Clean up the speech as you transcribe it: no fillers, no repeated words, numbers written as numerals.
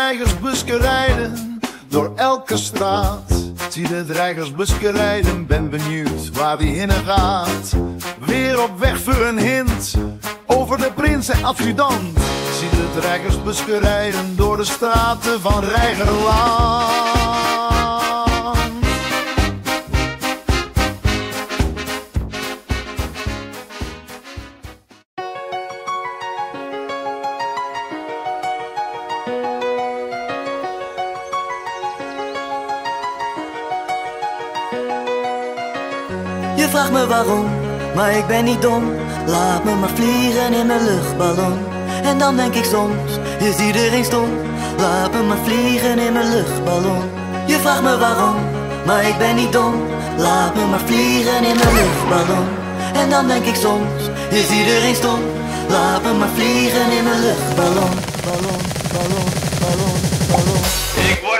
reigersbusje rijden door elke straat. Zie de reigersbusje rijden, ben benieuwd waar die heen gaat. Weer op weg voor een hint over de prins en adjudant. Zie de reigersbusje rijden door de straten van Reigerland. Je vraagt me waarom, maar ik ben niet dom. Laat me maar vliegen in mijn luchtballon. En dan denk ik soms, is iedereen stom? Laat me maar vliegen in mijn luchtballon. Je vraagt me waarom, maar ik ben niet dom. Laat me maar vliegen in mijn luchtballon. En dan denk ik soms, is iedereen stom? Laat me maar vliegen in mijn luchtballon. Ballon, ballon, ballon, ballon.